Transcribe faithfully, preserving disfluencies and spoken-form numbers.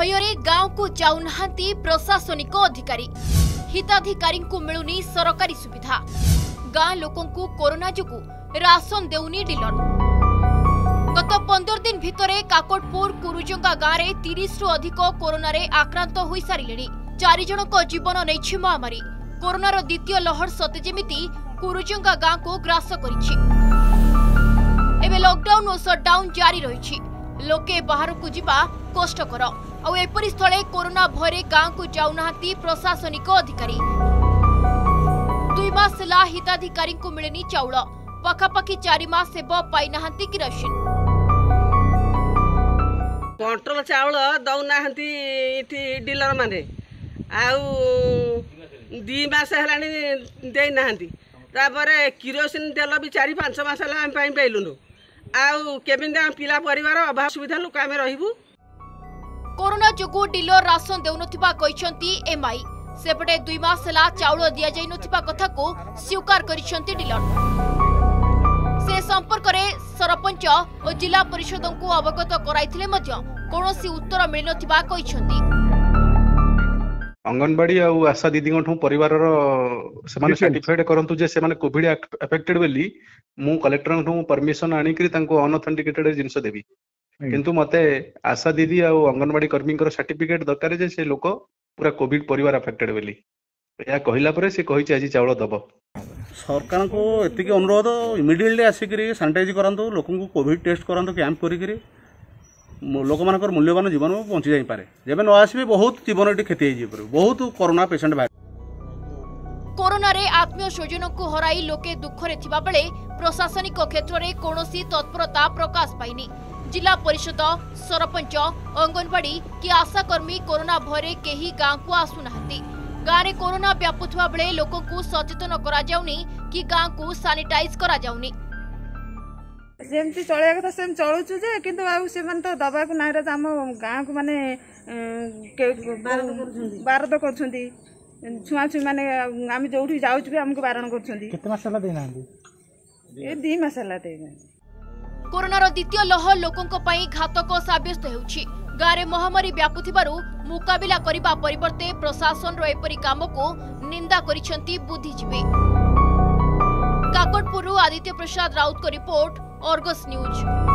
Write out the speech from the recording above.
भयरे गांव को जाऊनाहांती प्रशासनिक अधिकारी हिताधिकारी को मिलुनी सरकारी सुविधा गां लोकों को कोरोना जुगु राशन देउनी डीलर। गत पंद्रह दिन भितरे काकोटपुर कुरुजंगा गांव रे तीस रु अधिक कोरोना रे आक्रांत होई सारिलेनी। चारि जनक जीवन नैछि महामारी। कोरोनार द्वितीय लहर सते जेमिति कुरुजंगा गांव को ग्रास करिछि। एबे लॉकडाउन और शटडाउन जारी रहिछि। लोके बाहर को जिबा कष्टकर और एपरि स्थले कोरोना भयरे गांव को जाउनाहांती प्रशासनिक अधिकारी। दुई मास ला हिताधिकारी को मिलेनी चाउल पखापाखि चारि मास हेब पाइनाहांती किरोसिन। कंट्रोल चाउल दौनाहांती इथि डीलर माने आउ दी मास हेलानी देई नाहांती। तापरे किरोसिन तेल भी चारि पांच मास हेला हम पाइ पाइलुनु। आउ केबिन पिला परिवार अभाव सुविधा लोक आमे रहिबु। कोरोना जोगु डीलर राशन देउनथिबा कहिसंती एमआई। सेपटे दुई मास ला चाउल दिया जाई नथिबा कथा को स्वीकार करिसंती डीलर। से संपर्क रे सरपंच और जिला परिषद को अवगत कराइथिले मध्य कोनोसी उत्तर मिल नथिबा कहिसंती। अंगनवाड़ी और आशा दीदी परिवार से सर्टिफाइड करंतु जे से कोविड अफेक्टेड बेली मु कलेक्टर परमिशन आनिकरी तांको अनऑथेंटिकेटेड जिंस देबी। किंतु मते आशा दीदी और अंगनवाड़ी कर्मी सर्टिफिकेट दरकार जे से लोक पूरा कोविड परिवार अफेक्टेड बेली या कहला परे से कहि आज चावल दब। सरकार को एतिक अनुरोध इमिडिएटली आसिक सानिटाइज करंतु लोक को कोविड टेस्ट करंतु कैंप करिकरी लोक मानकर मूल्यवान जीवन बंची जाई पारे। जेबे न आसीबे बहुत जीवन एटी क्षति होई जिपर बहुत कोरोना पेशेंट बाहर। कोरोना रे आत्मीय स्वजन को हराई लोके दुख रे थिबा बेले प्रशासनिक क्षेत्र रे कोनोसी तत्परता प्रकाश पाइनी। जिला परिषद सरपंच अंगनवाड़ी कि आशाकर्मी कोरोना भयरे केही गांव को आसु नाहंती। गांव रे कोरोना व्यापुथवा बेले लोक को सचेतन करा जाउनी कि गांव को सैनिटाइज करा जाउनी। जेमती चलिया कथा सेम चलुछु जे किंतु आ से मन तो दबा को नारे हम गांव को माने बारद करछंती छुआ छु माने हम जोठी जाउछु भी हमको बारण करछंती। केते मासला देनांदी ए दी मासला देना। कोरोनार द्वितीय लहर लोकों पई घातक साब्यस्त हेउछि। गारे महामारी व्यापुथिबारु मुकाबिला करिबा परिवर्ते प्रशासन रो एपरि काम को निंदा करिसंती बुद्धिजीवी। काकोटपुरु आदित्य प्रसाद राउत को रिपोर्ट, अर्गस न्यूज।